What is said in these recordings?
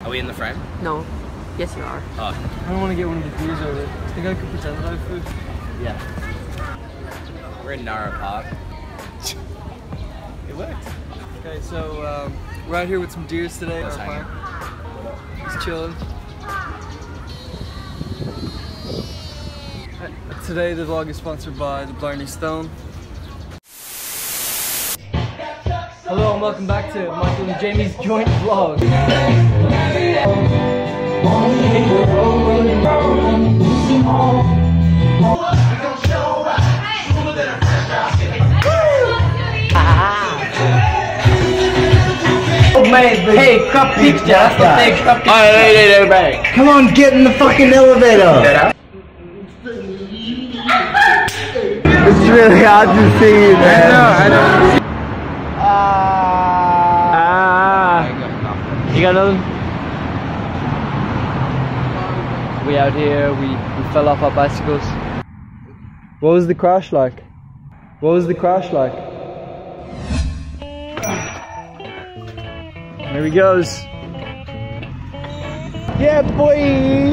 Are we in the frame? No. Yes, you are. Oh. I don't want to get one of the views over it. I think I could pretend that I have food. Yeah. We're in Nara Park. It worked. Okay, so we're out here with some deers today. Just Our hanging. park. Just chilling. Today the vlog is sponsored by the Blarney Stone. Hello and welcome back to Michael and Jamie's joint vlog. Hey, cup picture. That's the big cup picture. Come on, get in the fucking elevator. It's really hard to see, man. I know. You got another? We out here, we fell off our bicycles. What was the crash like? What was the crash like? There he goes. Yeah, boy!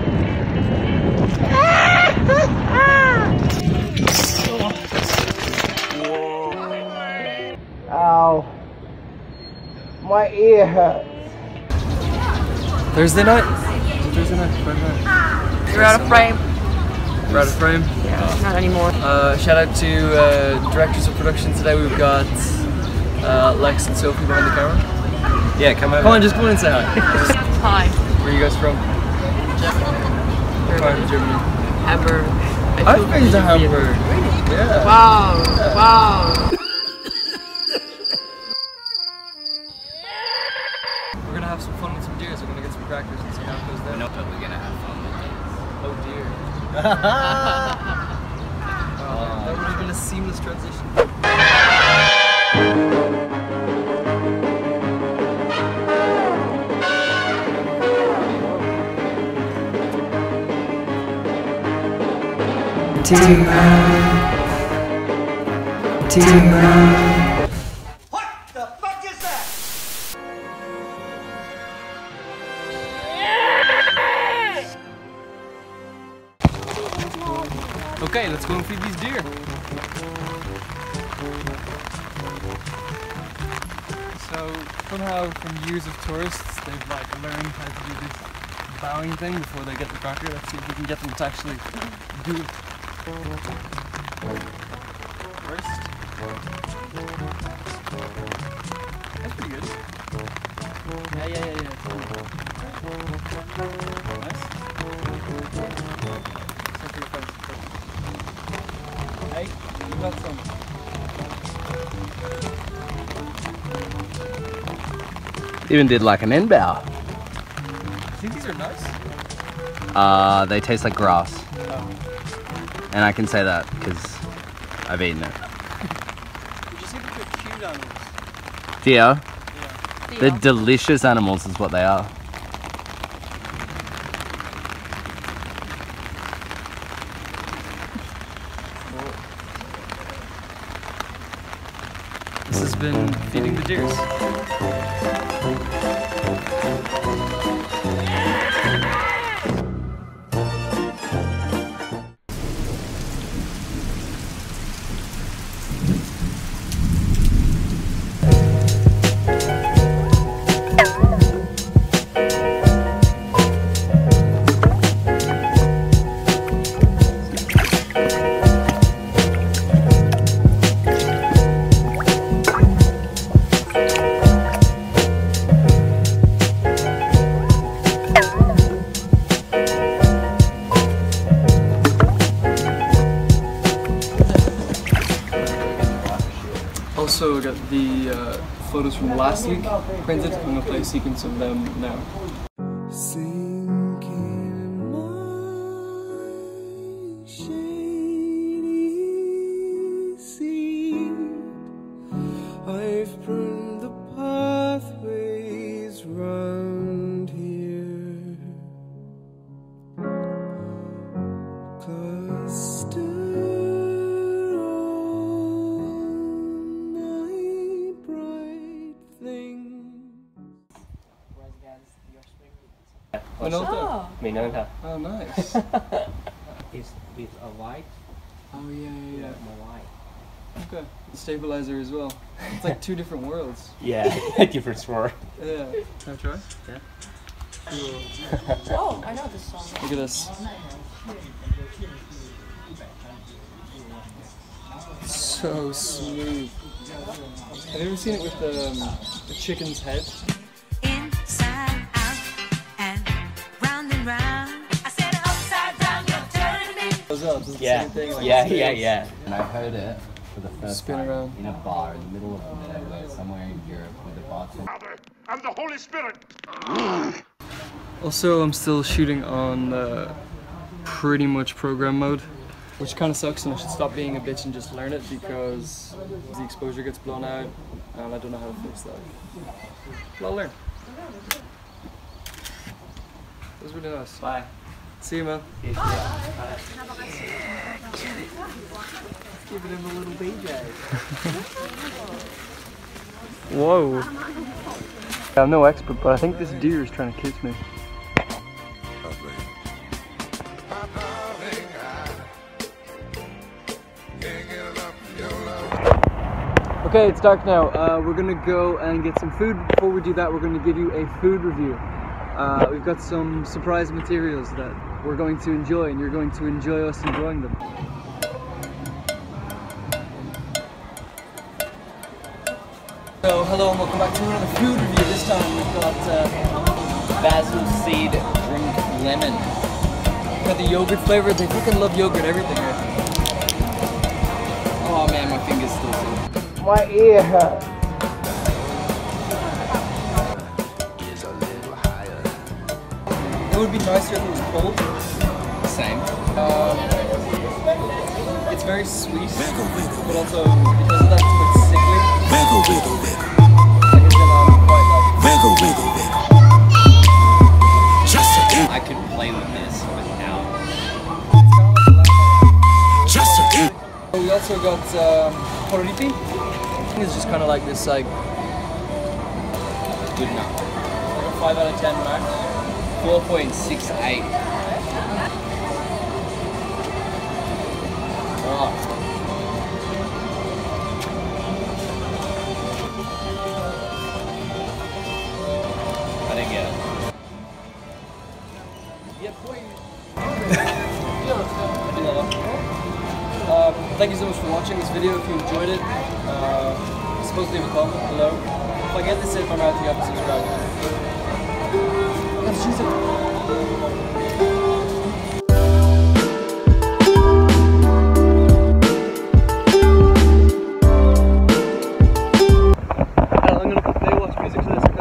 Ow. My ear hurts. Thursday night? Thursday night, Friday night. You're out of frame. We're out of frame. Yeah, not anymore. Shout out to directors of production today. We've got Lex and Sophie behind the camera. Yeah, come over. Come on, just come in and say hi. Hi. Where are you guys from? Germany. Germany. Hamburg. I've been to Hamburg. Yeah. Wow. Wow. We're gonna have some fun with some deers. We're gonna get some crackers and see how it goes there. No, but we're gonna have fun with it. Oh dear. That would have been a seamless transition. What the fuck is that? Okay, let's go and feed these deer. So somehow from years of tourists, they've like learned how to do this bowing thing before they get the cracker. Let's see if we can get them to actually do it. First. That's pretty good. Yeah. Nice. Hey, you got some. Even did like an end bow. I think these are nice. They taste like grass. Oh. And I can say that because I've eaten it. You just think they're cute animals. Theo, Yeah. they're delicious animals is what they are. This has been feeding the deers. Also got the photos from last week printed. I'm gonna play a sequence of them now. I've burned the pathways round here, 'cause still all my bright things. Minolta? Minolta. Oh, nice. It's with a white, Oh, yeah. more white. Okay. Stabilizer as well. It's like two different worlds. Yeah, different sword. Yeah. Can I try? Yeah. Oh, I know this song. Look at this. So smooth. Have you ever seen it with the chicken's head? Inside out and round and round. I said upside down, you're turning me. As well, does the Yeah, same thing, like yeah, scales. yeah, yeah. And I heard it for the first Spin time around. in a bar in the middle of nowhere, somewhere in Europe, with a bartender. And the Holy Spirit. Also, I'm still shooting on pretty much program mode, which kind of sucks, and I should stop being a bitch and just learn it because the exposure gets blown out, and I don't know how to fix that. But I'll learn. That was really nice. Bye. See you, man. Give it him a little BJ. Whoa. I'm no expert, but I think this deer is trying to kiss me. Okay, it's dark now. We're gonna go and get some food. Before we do that, we're gonna give you a food review. We've got some surprise materials that we're going to enjoy, and you're going to enjoy us enjoying them. So, hello and welcome back to another food review. This time we've got Basil seed drink lemon. we've got the yogurt flavor. They fucking love yogurt, everything here. Oh man, my finger's still sore. My ear hurts. It would be nicer if it was cold. Same. It's very sweet, but also because of that it's quite sickly. Wiggle, wiggle, wiggle. Like it's gonna quite like. Wiggle, wiggle, wiggle. Just a I could play with this without. just a We also got porriti. It's just kind of like this, like Good enough. a 5 out of 10 max. 4.68. Oh. I didn't get it. Thank you so much for watching this video. If you enjoyed it, suppose leave a comment below. If I get this in my mouth, you have to subscribe. Let's choose it. I'm gonna put Baywatch music to this,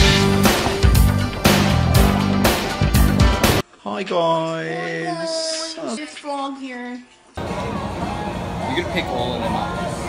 okay? Hi guys. There's a frog here. You could pick all of them up.